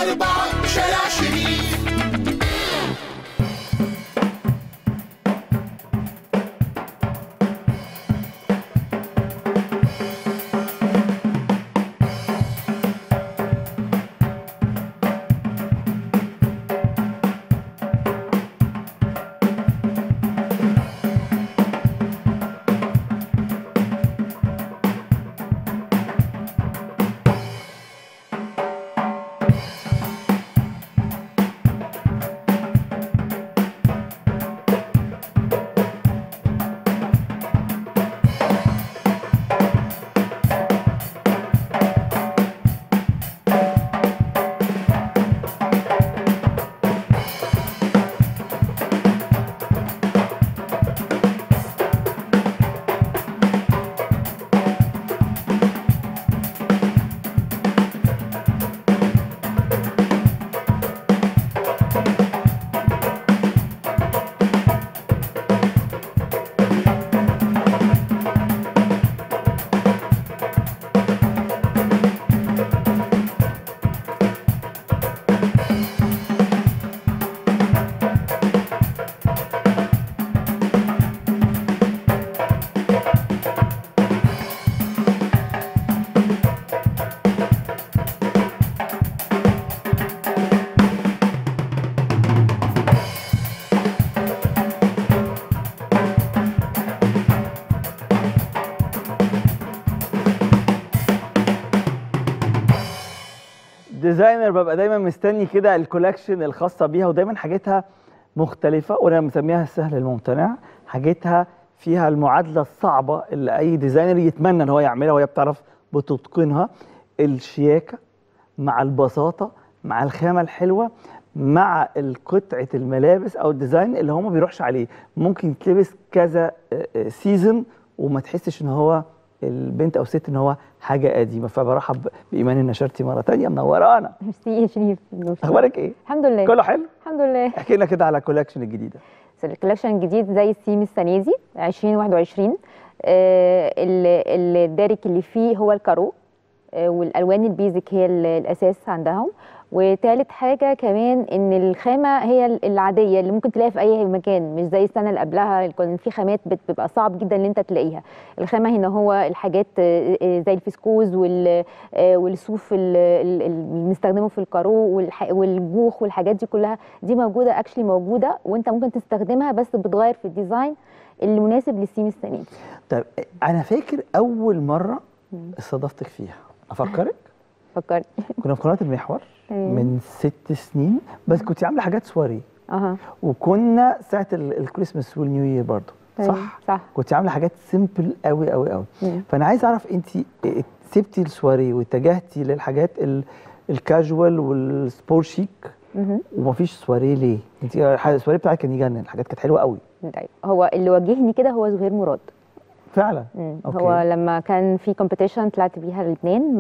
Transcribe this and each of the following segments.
4 شارع شريف. ديزاينر ببقى دايما مستني كده الكولكشن الخاصه بيها، ودايما حاجتها مختلفه، وانا مسميها السهل الممتنع. حاجتها فيها المعادله الصعبه اللي اي ديزاينر يتمنى ان هو يعملها، وهي بتعرف بتتقنها. الشياكه مع البساطه مع الخامه الحلوه مع قطعه الملابس او الديزاين اللي هو ما بيروحش عليه، ممكن يتلبس كذا سيزون وما تحسش ان هو البنت او الست ان هو حاجه قديمه. فبرحب بايمان النشرتي مره ثانيه، منورانا. ميرسي يا شريف. اخبارك ايه؟ الحمد لله كله حلو الحمد لله. احكي لنا كده على الكولكشن الجديده. الكولكشن الجديد زي الثيم السنه دي 2021. الدارك اللي فيه هو الكارو، والالوان البيزك هي الاساس عندهم. وثالث حاجه كمان ان الخامه هي العاديه اللي ممكن تلاقيها في اي مكان، مش زي السنه اللي قبلها كان في خامات بتبقى صعب جدا ان انت تلاقيها. الخامه هنا هو الحاجات زي الفسكوز والصوف اللي بنستخدمه في الكارو والجوخ والحاجات دي كلها، دي موجوده اكشلي موجوده، وانت ممكن تستخدمها بس بتغير في الديزاين اللي مناسب للثيم السنه دي. طيب انا فاكر اول مره استضفتك فيها، افكرك؟ فكرت. كنا في قناه المحور من 6 سنين، بس كنت عامله حاجات سواري. وكنا ساعه الكريسماس والنيو يير برضه. صح. كنت عامله حاجات سيمبل قوي قوي قوي. فانا عايز اعرف انت سبتي السواري واتجهتي للحاجات الكاجوال والسبور شيك، ومفيش سواري ليه؟ انت السواري بتاعك كان يجنن، الحاجات كانت حلوه قوي. طيب هو اللي واجهني كده هو زهير مراد فعلا. هو لما كان في كومبيتيشن طلعت بيها الاثنين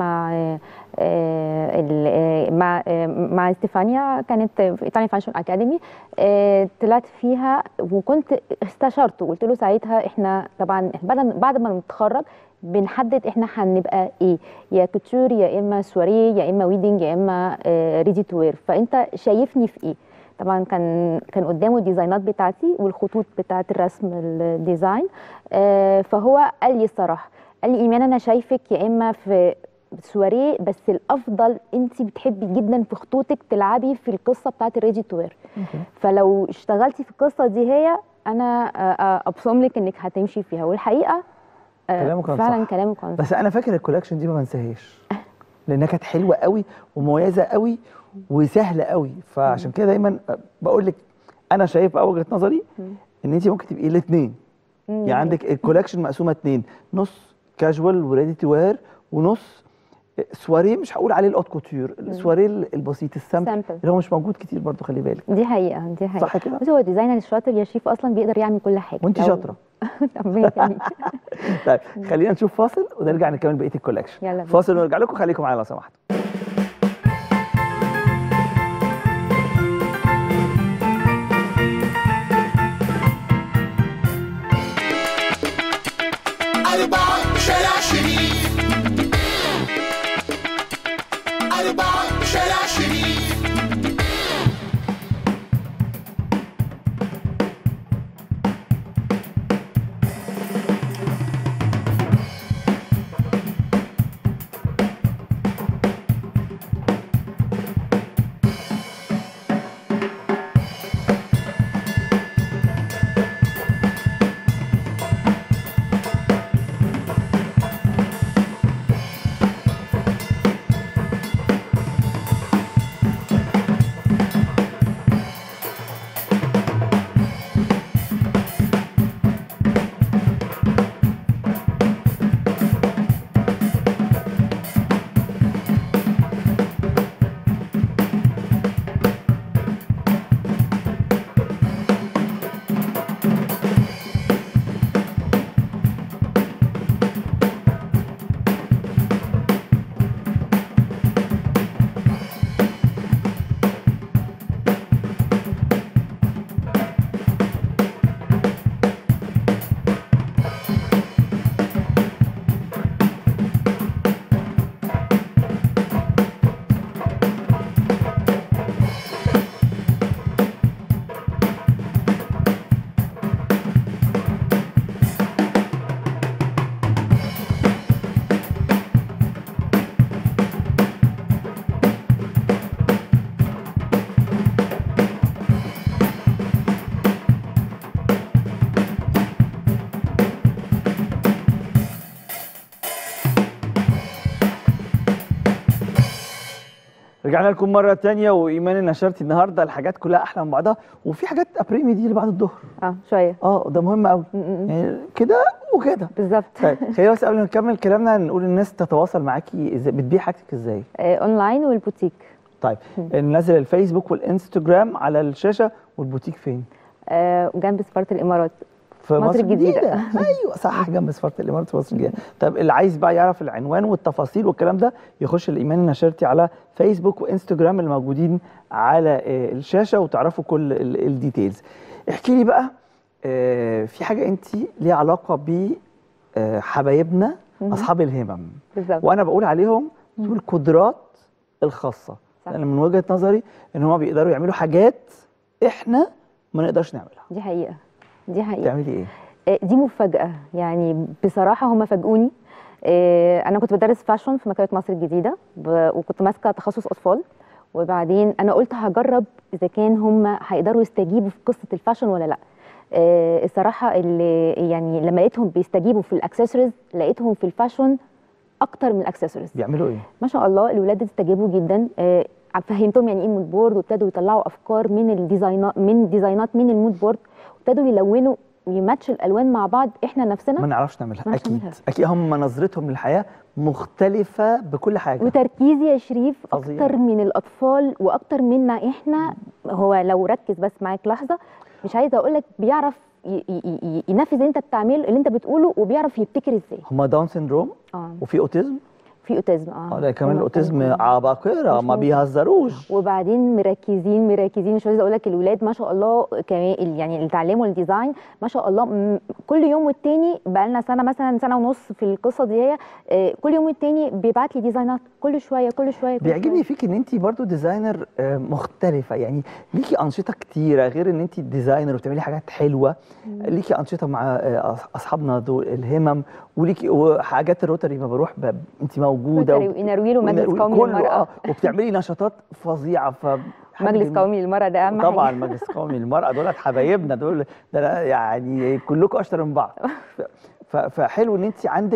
مع استيفانيا، كانت في ايطاليان فاشن اكاديمي. طلعت فيها وكنت استشرته، قلت له ساعتها احنا طبعا بعد ما نتخرج بنحدد احنا هنبقى ايه، يا كوتور يا اما سواري يا اما ويدنج يا اما ريدي تو وير، فانت شايفني في ايه؟ طبعا كان قدامه الديزاينات بتاعتي والخطوط بتاعت الرسم الديزاين. فهو قال لي الصراحه، قال لي ايمان انا شايفك يا اما في سواريه، بس الافضل انت بتحبي جدا في خطوطك تلعبي في القصه بتاعت الريدي تو وير، فلو اشتغلتي في القصه دي هي انا ابصم لك انك هتمشي فيها. والحقيقه كلامك كان فعلا صح. كلامك كان صح. بس انا فاكر الكولكشن دي ما بنساهاش لانها كانت حلوه قوي ومميزه قوي وسهله قوي. فعشان كده دايما بقول لك انا شايف وجهه نظري ان انت ممكن تبقي الاثنين. يعني عندك الكولكشن مقسومه 2، نص كاجوال وريدي تو وير، ونص سواريه مش هقول عليه الاوت كوتور، السواريه البسيط السامبل اللي هو مش موجود كتير برضه، خلي بالك. دي حقيقه دي حقيقه. صح كده؟ بس هو الديزاينر الشاطر يا شريف اصلا بيقدر يعمل كل حاجه، وانت شاطره. ربنا يخليك. طيب خلينا نشوف فاصل ونرجع نكمل بقيه الكولكشن. يلا فاصل ونرجع لكم، خليكم معايا لو سمحتوا. شارع شريف 4 شارع شريف. رجعنا لكم مرة تانية وإيمان النشرتي النهاردة الحاجات كلها أحلى من بعضها وفي حاجات أبريمي دي اللي بعد الظهر. شوية. ده مهم قوي. يعني كده وكده. بالظبط. طيب خلينا بس قبل ما نكمل كلامنا نقول الناس تتواصل معاكي ازاي، بتبيع حاجتك ازاي؟ اونلاين والبوتيك. طيب ننزل الفيسبوك والانستجرام على الشاشة والبوتيك فين؟ جنب سفارة الإمارات. في مصر الجديدة. ايوه صح، جنب سفارة الإمارات في مصر الجديدة. طب اللي عايز بقى يعرف العنوان والتفاصيل والكلام ده يخش الإيمان النشرتي على فيسبوك وانستجرام الموجودين على الشاشة وتعرفوا كل الديتيلز. احكي لي بقى في حاجة انت ليها علاقة بحبايبنا أصحاب الهمم. بالظبط. وأنا بقول عليهم دول القدرات الخاصة. لأن من وجهة نظري إن هم بيقدروا يعملوا حاجات إحنا ما نقدرش نعملها. دي حقيقة. دي حقيقة. بتعملي إيه؟ دي مفاجأة، يعني بصراحة هم فاجئوني. أنا كنت بدرس فاشن في مكتبة مصر الجديدة وكنت ماسكة تخصص أطفال، وبعدين أنا قلت هجرب إذا كان هم هيقدروا يستجيبوا في قصة الفاشن ولا لأ. الصراحة اللي يعني لما لقيتهم بيستجيبوا في الأكسسوارز لقيتهم في الفاشن أكتر من الأكسسوارز. بيعملوا إيه؟ ما شاء الله الولاد استجابوا جدا. فهمتهم يعني ايه مود بورد، وابتدوا يطلعوا افكار من ديزاينات من المود بورد، وابتدوا يلونوا ويماتشوا الالوان مع بعض. احنا نفسنا ما نعرفش نعملها. اكيد هم نظرتهم للحياه مختلفه بكل حاجه. وتركيزي يا شريف فظيع. اكتر من الاطفال واكتر منا احنا. هو لو ركز بس معاك لحظه، مش عايزه اقول لك بيعرف ينفذ اللي انت بتعمله اللي انت بتقوله، وبيعرف يبتكر ازاي. هم داون سيندروم وفي اوتيزم. في اوتيزم ده كمان الاوتيزم عباقره ما بيهزروش. وبعدين مركزين مش عايزه اقول لك الولاد ما شاء الله كمان يعني اللي اتعلموا الديزاين ما شاء الله كل يوم والتاني بقى لنا سنه مثلا سنه ونص في القصه دي. كل يوم والتاني بيبعت لي ديزاينات كل شويه. بيعجبني فيك ان انت برضو ديزاينر مختلفه، يعني ليكي انشطه كتيره غير ان انت ديزاينر وبتعملي حاجات حلوه. ليكي انشطه مع اصحابنا دول الهمم، وليكي وحاجات الروتري ما بروح انت موجوده ونرويل ومجلس قومي للمرأة وبتعملي نشاطات فظيعه. مجلس قومي للمرأة ده اهم حاجه. طبعا مجلس قومي للمرأة دولت حبايبنا دول، ده يعني كلكم اشطر من بعض. فحلو ان انت عندك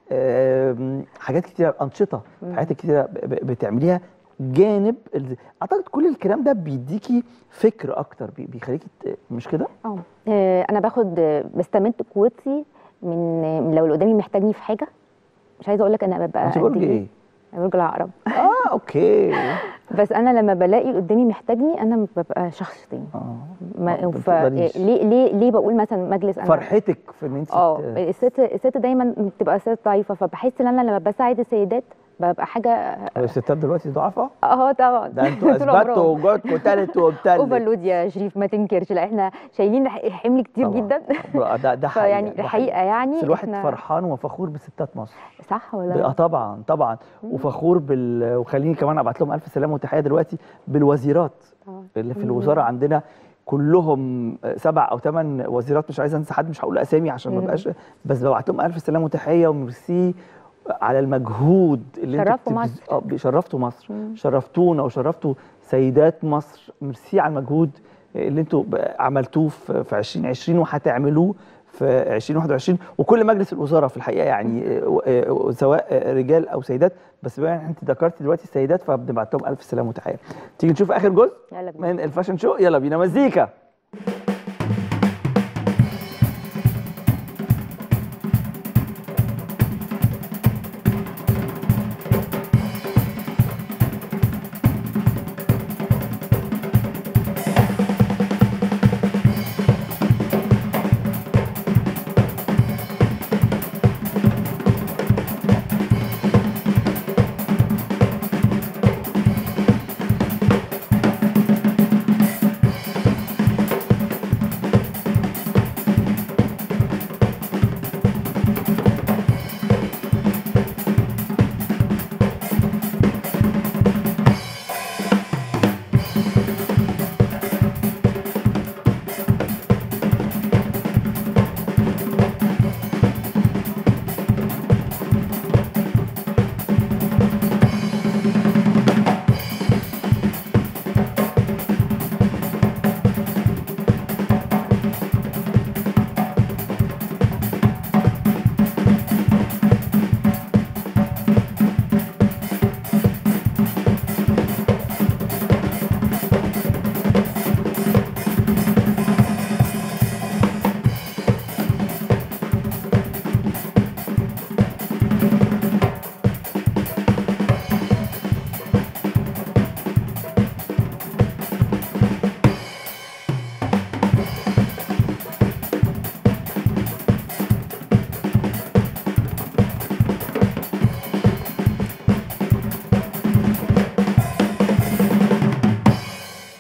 حاجات كتيره، انشطه في حياتك كتيره بتعمليها جانب اعتقد كل الكلام ده بيديكي فكر اكتر، بيخليكي مش كده؟ انا بستمد قوتي من لو اللي قدامي محتاجني في حاجه. مش عايزه اقول لك انا ببقى انت برج ايه؟ برج العقرب. اوكي. بس انا لما بلاقي قدامي محتاجني انا ببقى شخص تاني. ليه بقول مثلا مجلس انا فرحتك في ان انت الست دايما بتبقى ست ضعيفه، فبحس ان انا لما بساعد السيدات ببقى حاجه. الستات دلوقتي ضعفاء؟ طبعا. ده انتوا اثبتوا وجودكم تالت وبتلت. اوفرلود يا شريف ما تنكرش، لا احنا شايلين حمل كتير طبعا. جدا. ده حقيقة. يعني الحقيقه يعني الواحد فرحان وفخور بستات مصر. صح ولا؟ طبعا وفخور وخليني كمان ابعت لهم الف سلامه وتحيه دلوقتي بالوزيرات اللي في الوزاره عندنا كلهم 7 أو 8 وزيرات. مش عايز انسى حد، مش هقول اسامي عشان ما بقاش، بس ببعت لهم الف سلامه وتحيه وميرسي على المجهود اللي شرفتوا مصر. شرفتوا مصر. شرفتونا وشرفتوا سيدات مصر. ميرسي على المجهود اللي انتوا عملتوه في 2020 وهتعملوه في 2021 وكل مجلس الوزاره في الحقيقه، يعني سواء رجال او سيدات، بس بما ان انت ذكرتي دلوقتي السيدات فبنبعت لهم الف سلامه وتحيه. تيجي نشوف اخر جزء من الفاشن شو. يلا بينا مزيكا.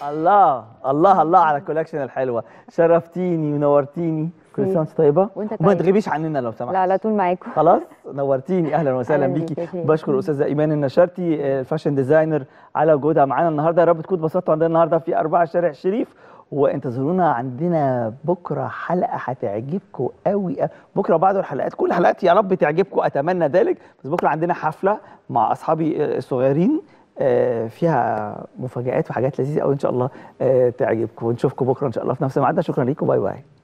الله الله الله على الكولكشن الحلوه، شرفتيني ونورتيني. كل سنه وانت طيبه، وانت وما طيب. تغيبيش عننا لو سمحت. لا على طول معاكم. خلاص نورتيني، اهلا وسهلا أهلاً بيكي. بيك يا شيخ. بشكر الاستاذه ايمان النشرتي الفاشن ديزاينر على وجودها معانا النهارده. يا رب تكونوا اتبسطتوا عندنا النهارده في 4 شارع شريف، وانتظرونا عندنا بكره حلقه هتعجبكم قوي. بكره بعد الحلقات، كل الحلقات يا رب تعجبكم، اتمنى ذلك. بس بكره عندنا حفله مع اصحابي الصغيرين فيها مفاجآت وحاجات لذيذه قوي ان شاء الله تعجبكم. ونشوفكم بكره ان شاء الله في نفس الميعاد. شكرا ليكم، باي باي.